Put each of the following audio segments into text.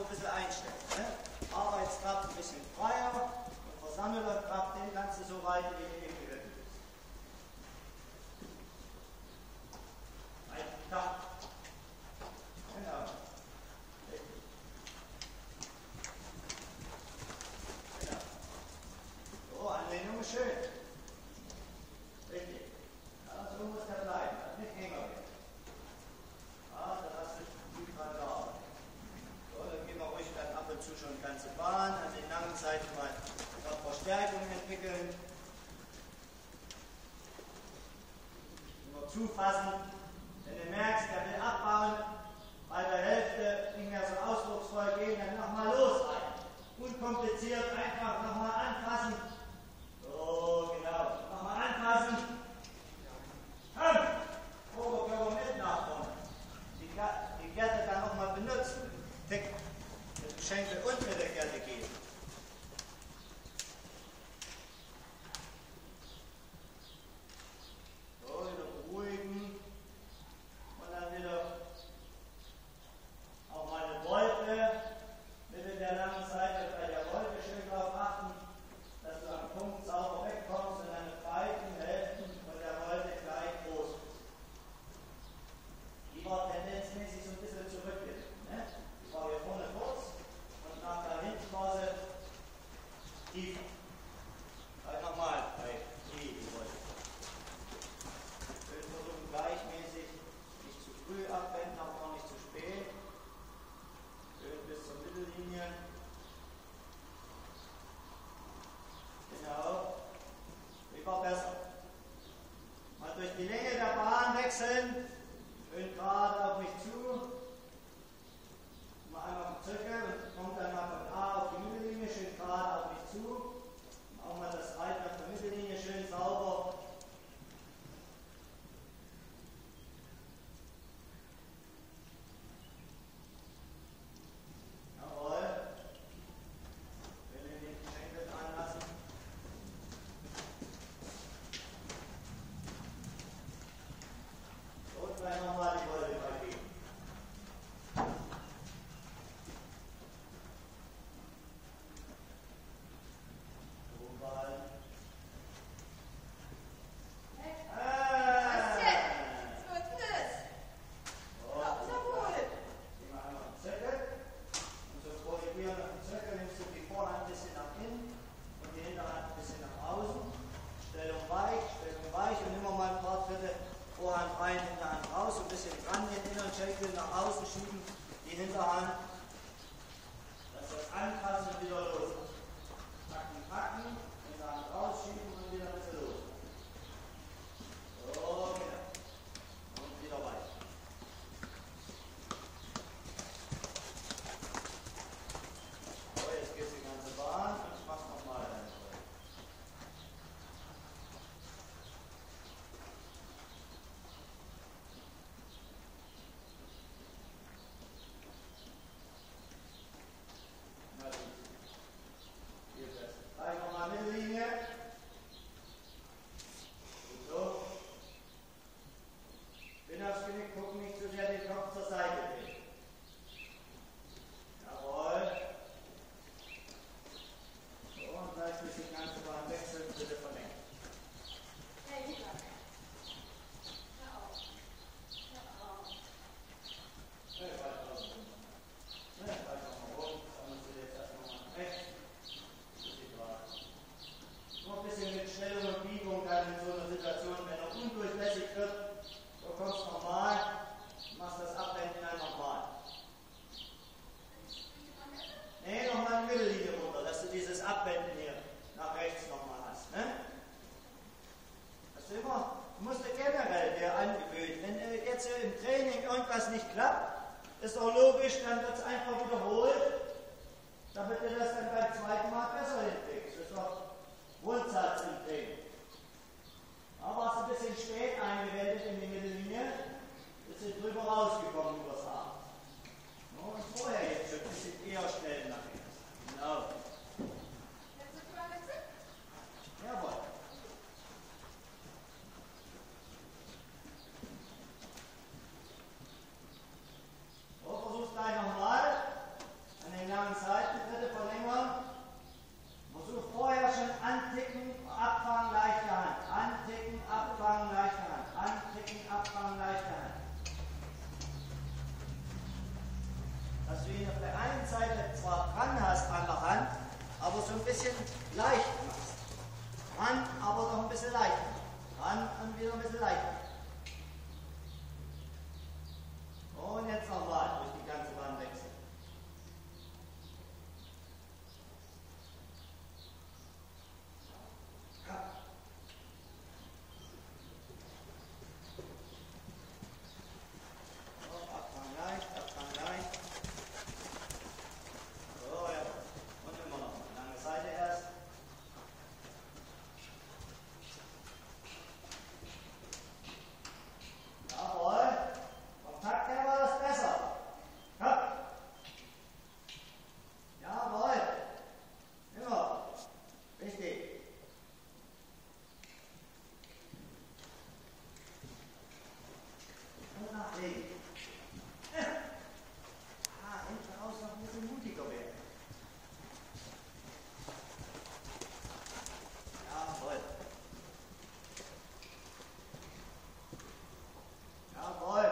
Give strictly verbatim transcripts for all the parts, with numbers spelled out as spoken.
ein bisschen einstellen. Ne? Arbeitskraft ein bisschen freier und Versammlerkraft, den kannst du so weit, wie du eben gehört bist. Ein Tag. Genau. Richtig. Genau. So, Anlehnung ist schön. Richtig. Ja, so muss der bleiben, nicht enger werden. Ja, da hast du gut dran gearbeitet. So, dann gehen wir ruhig dann ab und zu schon die ganze Bahn, an den langen Seiten mal noch Verstärkung entwickeln. Nur zufassen. Wenn du merkst, der will abbauen, bei der Hälfte nicht mehr so ausdrucksvoll gehen, dann nochmal los rein. Unkompliziert, einfach nochmal anfassen. So, genau. Nochmal anfassen. Komm! Oberkörper mit nach vorne. Die, die Gerte dann nochmal benutzen. Mit dem Schenkel und mit der Gerte gehen. So, wieder beruhigen. Und dann wieder auch mal eine Wolte. Mitte der langen Seite bei der Wolte schön darauf achten, dass du am Punkt sauber wegkommst und deine beiden Hälften von der Wolte gleich groß ist. Die war tendenzmäßig so ein bisschen zurückgedrückt. Ne? Die war hier vorne kurz und nach der der einen Seite zwar dran hast an der Hand, aber so ein bisschen leicht machst. Dran, aber noch ein bisschen leichter. Dran und wieder ein bisschen leichter. Und jetzt nochmal durch die ganze Bahn wechseln. Ja. So, Abfang leicht, Abfang leicht. So, ja. Und immer noch. Lange Seite erst. Jawohl. Vom Takt her war das besser. Ja. Jawohl. Immer. Richtig. Und nach links. Ja. Ah, hinten raus noch ein bisschen mutiger werden. Jawohl. Jawohl.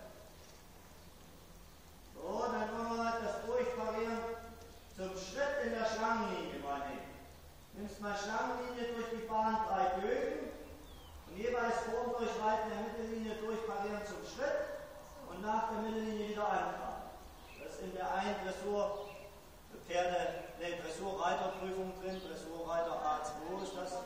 So, dann wollen wir das durchparieren zum Schritt in der Schlangenlinie mal nehmen. Nimmst mal Schlangenlinie durch die Bahn, drei Bögen und jeweils vorn durchreiten, der Mittellinie durchparieren zum Schritt und nach der Mittellinie wieder anfahren. Das ist in der einen Dressur Pferde, ne, Dressurreiterprüfung drin, Dressurreiter A zwei ist das.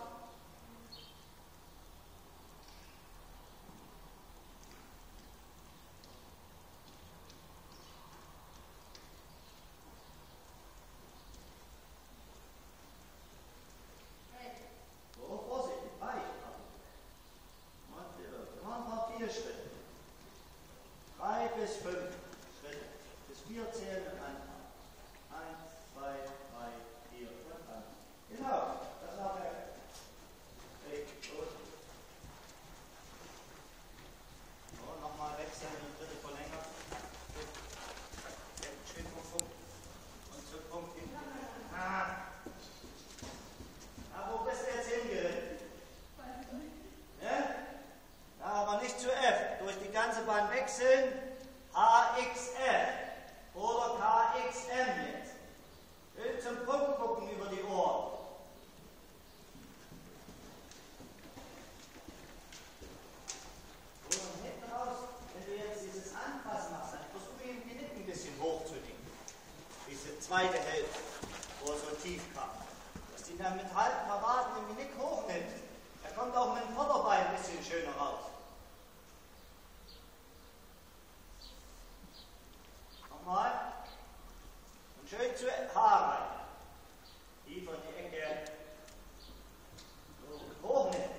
So, vorsichtig, weich. Und wir machen noch vier Schritte. Drei bis fünf Schritte. Bis vier zählen und anfangen. Eins, zwei, drei, vier und dann. Genau, das war perfekt. Richtig, gut. So, nochmal wechseln, eine dritte verlängert. Schön vom Punkt. Und zum Punkt hinten. Ah. Na, wo bist du jetzt hingeritten? Ne? Ja, aber nicht zu F. Durch die ganze Bahn wechseln. H X F. Oder K X M jetzt. Schön zum Punkt gucken über die Ohren. So, und hinten raus, wenn du jetzt dieses Anpassen machst, dann versuche ich den Genick ein bisschen hochzulegen. Diese zweite Hälfte, wo er so tief kam. Dass die dann mit halben Paraden den Genick hochnimmt. Da kommt auch mit dem Vorderbein ein bisschen schöner raus. Nochmal. Und schön zu H rein. Tiefer in die Ecke. So, hochnehmen.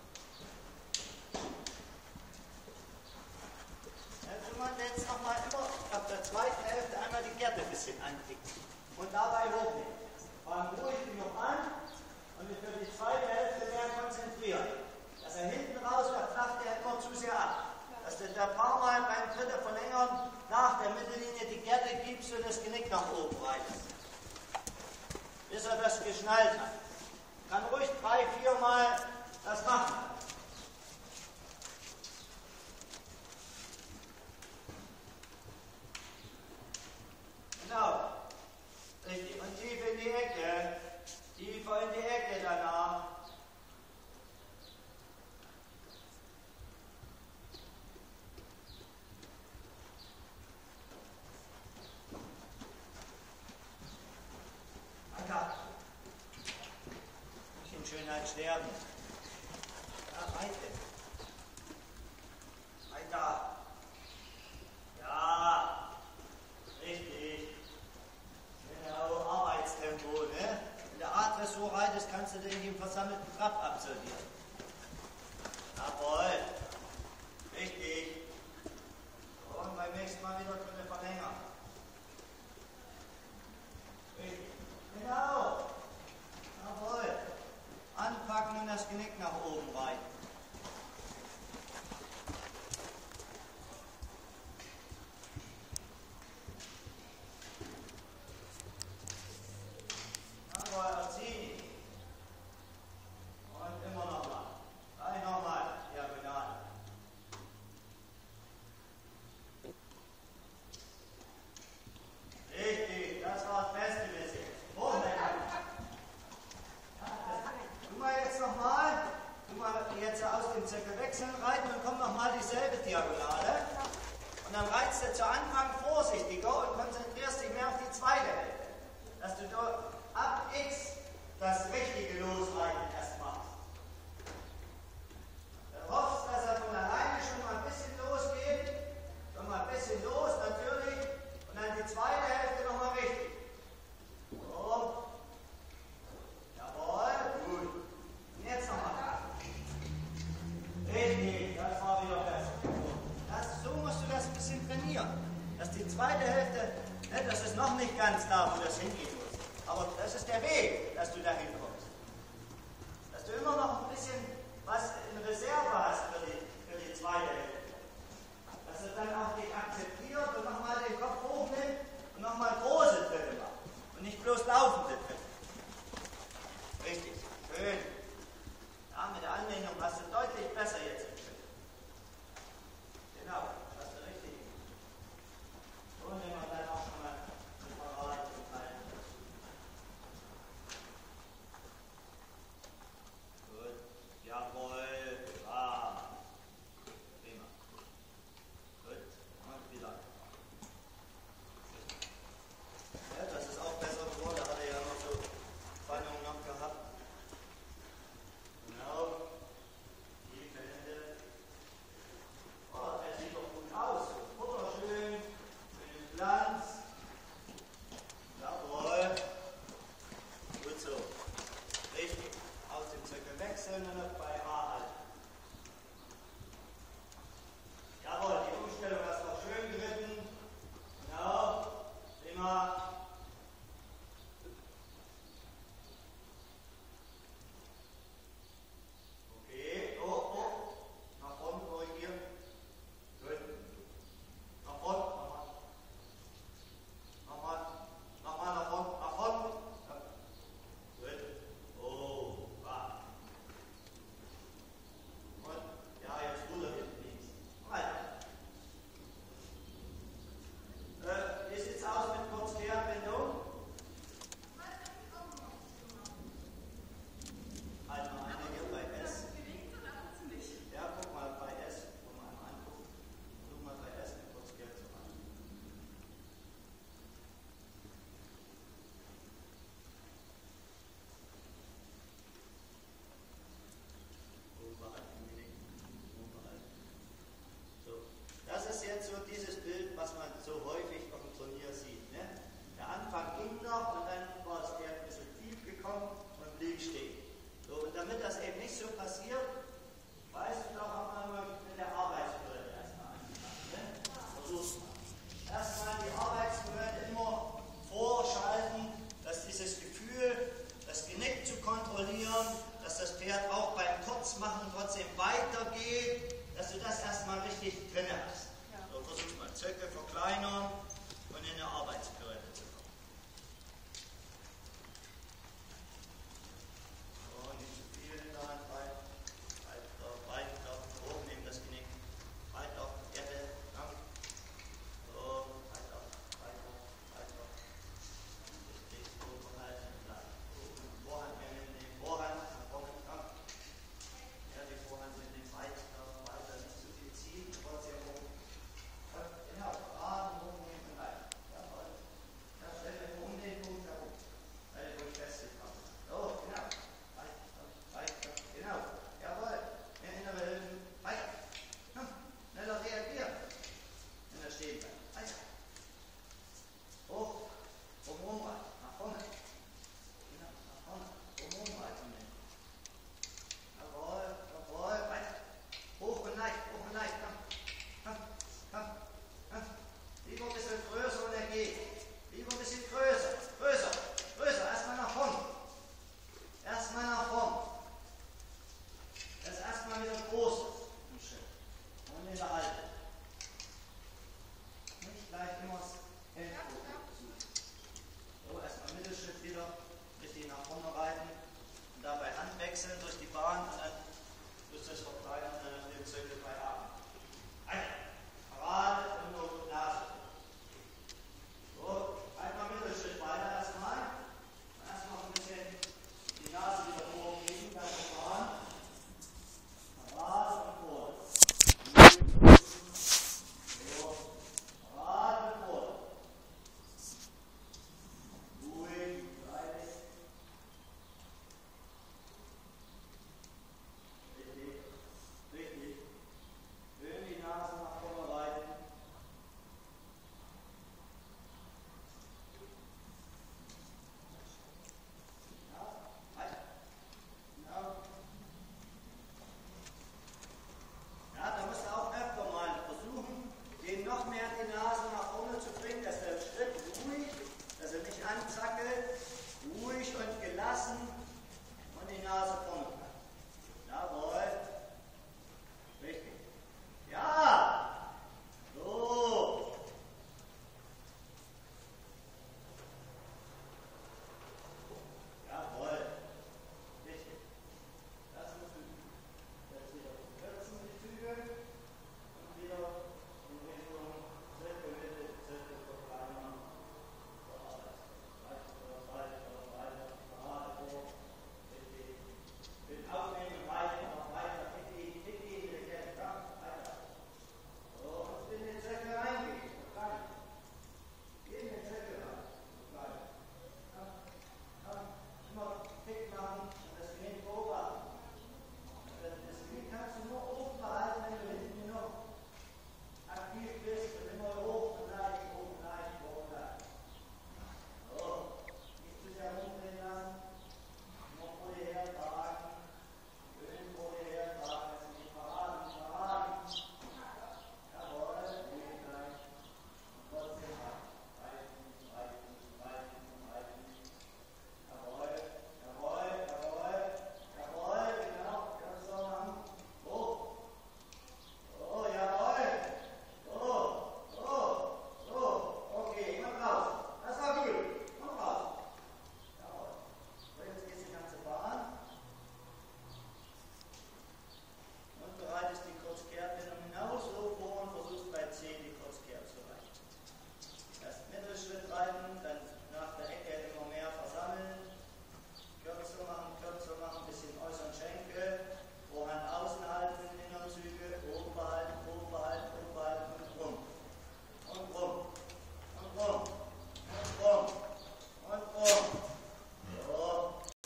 Jetzt man jetzt nochmal immer ab der zweiten Hälfte einmal die Gerte ein bisschen anklicken. Und dabei hochnehmen. Fangen ruhig genug an und wir für die zweite Hälfte mehr konzentrieren. Dass er hinten raus wird, flacht er immer zu sehr ab. Dass du da ein paar Mal beim dritten Verlängern nach der Mittellinie die Gerte gibst und das Genick nach oben reißt. Bis er das geschnallt hat. Kann ruhig drei, vier Mal das machen. Genau. Richtig. Und tief in die Ecke. Tiefer in die Ecke danach. Anker. Nicht in Schönheit sterben. Ja, weiter. Weiter. Ja. Richtig. Genau, Arbeitstempo, ne? Wenn der A-Dressur reitest, kannst du den im versammelten Trab absolvieren. Jawohl. Richtig. Und beim nächsten Mal wieder drin verlängern. Richtig. Genau. Jawohl. Anpacken und das Genick nach oben reiten. Jawohl, erziehen. Und immer nochmal. Gleich nochmal. Diagonal. dass du da ab X das richtige Losreiten erst machst. Du hoffst, dass er von alleine schon mal ein bisschen losgeht, schon mal ein bisschen los, natürlich, und dann die zweite Hälfte nochmal richtig. So. Jawohl, gut. Und jetzt nochmal. Richtig, das war wieder besser. Das, so musst du das ein bisschen trainieren. Dass die zweite Hälfte, ne, das ist noch nicht ganz da, wo das hingehen muss. Aber das ist der Weg, dass du dahin kommst. Dass du immer noch ein bisschen was in Reserve hast für die, für die zweite Hälfte. Dass du dann auch dich akzeptiert und nochmal den Kopf hochnimmt und nochmal große Tritte macht. Und nicht bloß laufende Tritte. Richtig, schön. Ja, mit der Anwendung hast du deutlich besser jetzt im Schritt. Genau, das hast du richtig. So nehmen wir dann auch schon mal ein Parade zum Teil. Gut, jawohl, ja. Prima. Gut, und wieder. Ja, das ist auch besser geworden, da hat er ja noch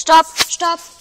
Stopp, stopp.